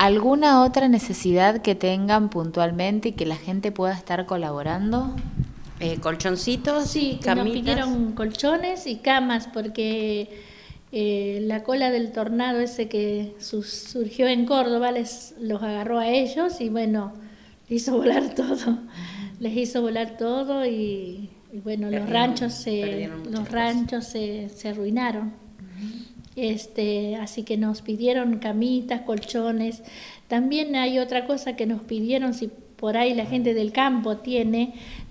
¿Alguna otra necesidad que tengan puntualmente y que la gente pueda estar colaborando? Colchoncitos, sí, que camitas. nos pidieron colchones y camas porque la cola del tornado ese que surgió en Córdoba los agarró a ellos y bueno, hizo volar todo. Les hizo volar todo y bueno, los ranchos se arruinaron. Así que nos pidieron camitas, colchones. También hay otra cosa que nos pidieron, si por ahí la gente del campo tiene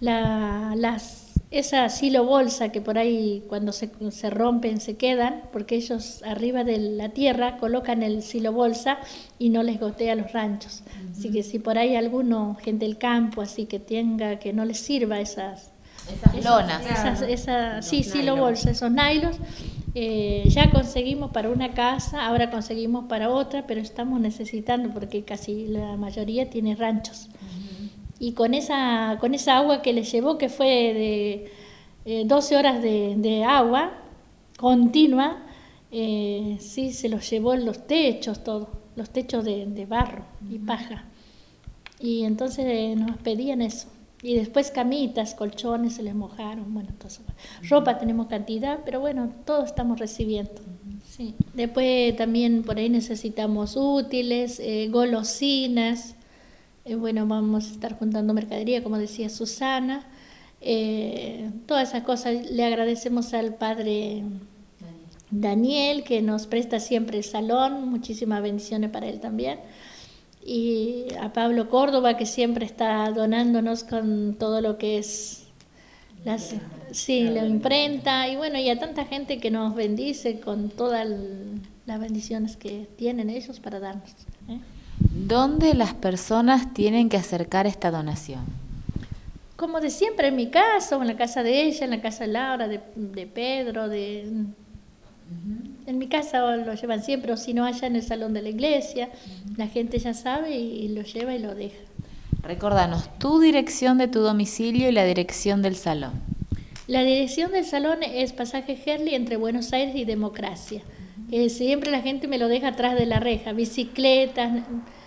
esa silo bolsa que por ahí cuando se rompen se quedan, porque ellos arriba de la tierra colocan el silo bolsa y no les gotea a los ranchos. Así que si por ahí alguno, gente del campo, así que tenga, que no les sirva esas lonas. Silo bolsa, esos nylons. Ya conseguimos para una casa, ahora conseguimos para otra, pero estamos necesitando porque casi la mayoría tiene ranchos. Y con esa agua que les llevó, que fue de 12 horas de agua continua, sí se los llevó los techos, todo, los techos de barro y paja. Y entonces nos pedían eso. Y después camitas, colchones se les mojaron, bueno, todo eso. Ropa tenemos cantidad, pero bueno, todo estamos recibiendo. Sí. Después también por ahí necesitamos útiles, golosinas. Bueno, vamos a estar juntando mercadería, como decía Susana. Todas esas cosas le agradecemos al padre Daniel, que nos presta siempre el salón. Muchísimas bendiciones para él también. Y a Pablo Córdoba, que siempre está donándonos con todo lo que es la imprenta, y bueno, y a tanta gente que nos bendice con todas las bendiciones que tienen ellos para darnos. ¿Dónde las personas tienen que acercar esta donación? Como de siempre, en mi casa, o en la casa de ella, en la casa de Laura, de Pedro, en mi casa lo llevan siempre, o si no allá en el salón de la iglesia, la gente ya sabe y lo lleva y lo deja. Recórdanos tu dirección de tu domicilio y la dirección del salón. La dirección del salón es Pasaje Gerli entre Buenos Aires y Democracia. Siempre la gente me lo deja atrás de la reja, bicicletas,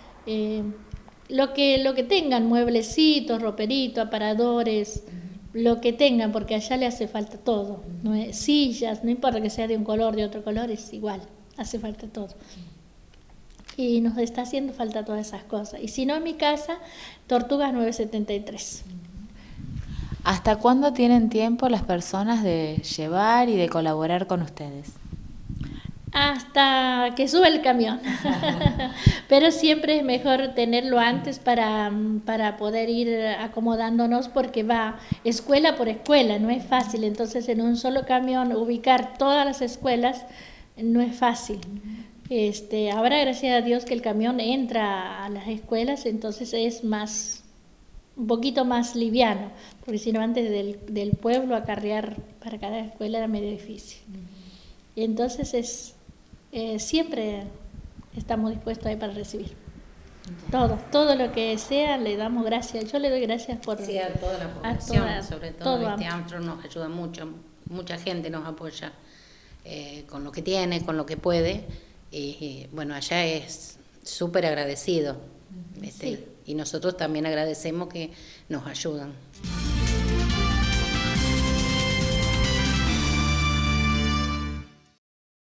lo que tengan, mueblecitos, roperitos, aparadores, lo que tengan, porque allá le hace falta todo, sillas, no importa que sea de un color, de otro color, es igual, hace falta todo. Y nos está haciendo falta todas esas cosas. Y si no, en mi casa, Tortugas 973. ¿Hasta cuándo tienen tiempo las personas de llevar y de colaborar con ustedes? Hasta que sube el camión. Pero siempre es mejor tenerlo antes para poder ir acomodándonos, porque va escuela por escuela, no es fácil. Entonces en un solo camión ubicar todas las escuelas no es fácil. Ahora gracias a Dios que el camión entra a las escuelas, entonces es un poquito más liviano, porque si no antes del pueblo acarrear para cada escuela era medio difícil. Y entonces siempre estamos dispuestos ahí para recibir. Todo lo que sea, le damos gracias. Yo le doy gracias por... Sí, a toda la población, sobre todo el teatro nos ayuda mucho, mucha gente nos apoya con lo que tiene, con lo que puede, y bueno, allá es súper agradecido, sí. Y nosotros también agradecemos que nos ayudan.